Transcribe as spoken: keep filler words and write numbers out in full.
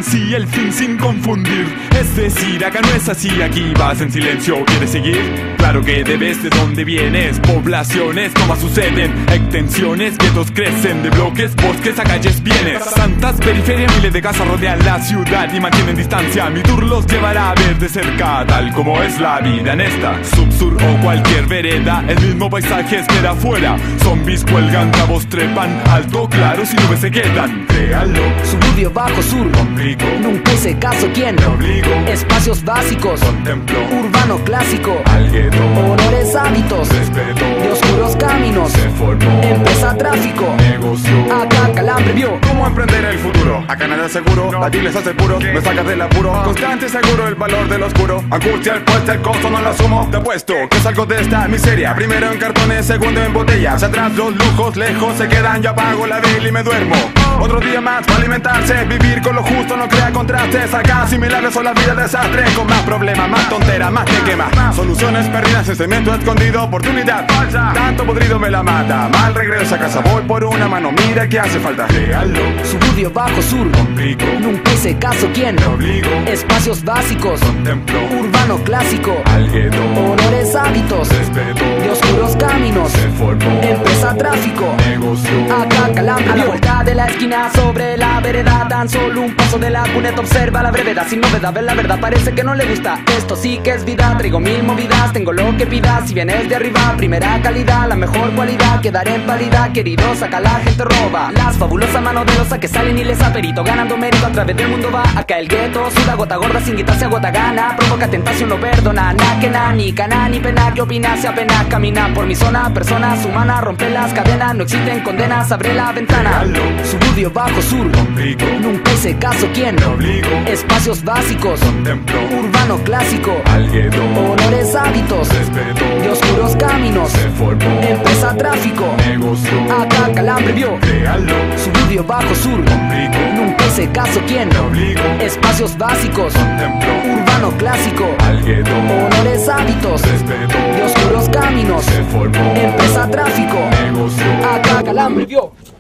sí, el fin sin confundir. Es decir, acá no es así, aquí vas en silencio, ¿quieres seguir? Claro que debes de dónde vienes. Poblaciones, como suceden, extensiones, guetos crecen de bloques, bosques a calles vienes. Santas periferias, miles de casas rodean la ciudad y mantienen distancia. Mi tour los llevará a ver de cerca, tal como es la vida en esta subsur o cualquier vereda. El mismo paisaje espera afuera. Zombies cuelgan, cabos trepan, alto claro si nubes se quedan. Créalo. Suburbio bajo sur, Complico. nunca hice caso, ¿quién? Me obligo. Espacios básicos, Contemplo. urbano clásico, Al gueto. honores hábitos, Respeto. de oscuros caminos, Se formó. empresa tráfico, Negocio. acá calambre vio. ¿Cómo emprender el futuro? Acá nada es seguro, la Biblia se hace puro, me sacas del apuro. Constante y seguro el valor del oscuro. Angustia, el puesto, el costo no lo asumo. Te apuesto que salgo de esta miseria. Primero en cartones, segundo en botellas. Atrás los lujos, lejos se quedan. Yo apago la vela y me duermo. Otro día más para alimentarse. Vivir con lo justo no crea contrastes. Acá similares son las vidas desastre. Con más problemas, más tontera, más que quema. Soluciones perdidas en cemento escondido. Oportunidad falsa. Tanto podrido me la mata. Mal regreso a casa, voy por una mano. Mira que hace falta. Créalo. Suburbio bajo sur, Complico. nunca hice caso, ¿quién? Me obligo. Espacios básicos, Contemplo. urbano clásico, Al gueto. honores hábitos, Respeto. de oscuros caminos, Se formó. empresa tráfico, Negocio. acá calambre. A la vuelta de la esquina sobre la vereda, tan solo un paso de la cuneta, observa la brevedad. Sin novedad, ver la verdad, parece que no le gusta. Esto sí que es vida, traigo mil movidas, tengo lo que pidas. Si vienes de arriba, primera calidad, la mejor cualidad, quedaré en pálida, querido, saca la gente roba. Las fabulosas manos de losa que salen y les aperito, ganando mérito a través del mundo va. Acá el gueto, suda gota gorda, sin quitarse agota gana, provoca tentación, no perdona, na que na, ni cana, ni pena, que opina, se apena, camina por mi zona, personas humanas, rompe las cadenas, no existen condenas, abre la ventana. Suburbio bajo sur, Complico. nunca hice caso, ¿quién? Me obligo. Espacios básicos, Contemplo. urbano clásico, Al gueto. honores hábitos, Respeto. de oscuros caminos, Se formó. empresa tráfico, Negocio. acá calambre vio. Créalo. Suburbio bajo sur, Complico. nunca hice caso, ¿quién? Me obligo. Espacios básicos, Contemplo. urbano clásico, Al gueto. honores hábitos, Respeto. de oscuros caminos, Se formó. empresa tráfico, Negocio. acá calambre vio.